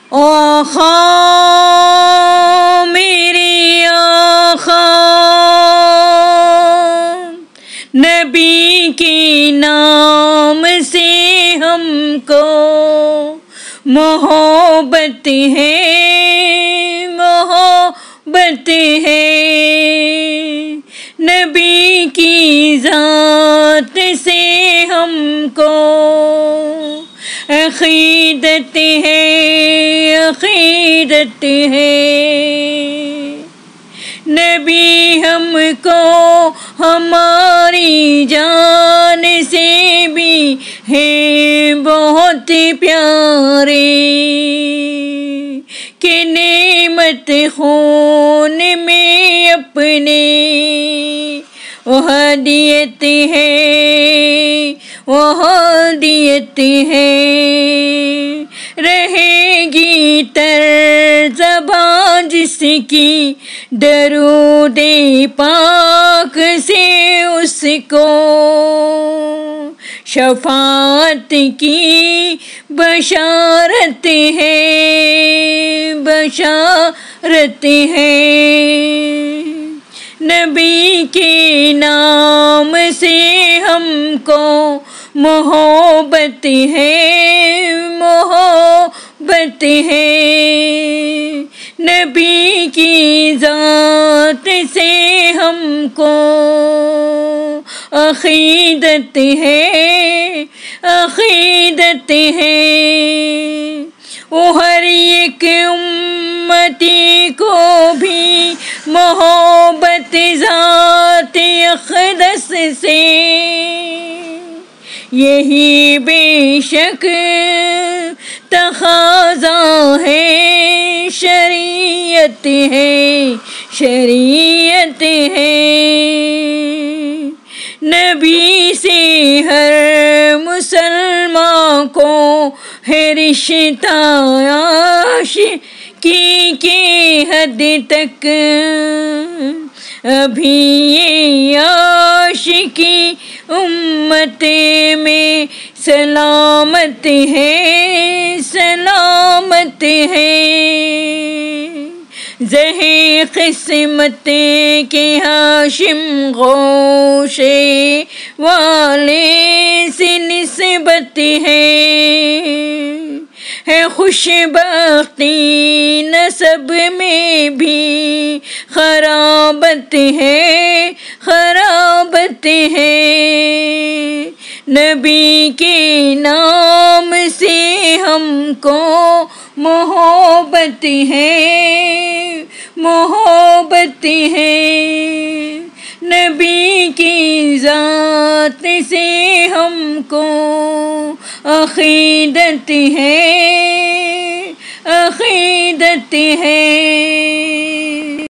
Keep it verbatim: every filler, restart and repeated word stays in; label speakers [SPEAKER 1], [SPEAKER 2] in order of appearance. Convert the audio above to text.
[SPEAKER 1] آقا میرے آقا، نبی کے نام سے ہم کو محبت ہے، محبت ہے، نبی کی ذات سے ہم کو عقیدت ہے، عقیدت ہے، نبی ہم کو ہماری جان سے بھی ہے بہت پیارے، کہ نعمت خون میں اپنے وہ ہدیت ہے، وہ ہدیت ہے، رہے گی تر زبان جس کی درود پاک سے اس کو شفاعت کی بشارت ہے، بشارت ہے، نبی کے نام سے ہم کو محبت ہے، محبت ہے، نبی کی ذات سے ہم کو عقیدت ہے، عقیدت ہے، وہ ہر ایک امتی کو بھی محبت ذات اقدس سے، یہی بے شک تقاضا ہے، شریعت ہے، شریعت ہے، نبی سے ہر مسلمان کو ہے رشتہ عاشقی کی حد تک، ابھی یہ عاشقی امت میں سلامت ہے، سلامت ہے، زہے قسمت کے ہاشم گوشے والے سے نسبت ہے، ہے خوش بختی نسب میں بھی خرابت ہے، خرابت ہے، نبی کے نام سے ہم کو محبت ہے، محبت ہے، نبی کی ذات سے ہم کو عقیدت ہے، عقیدت ہے۔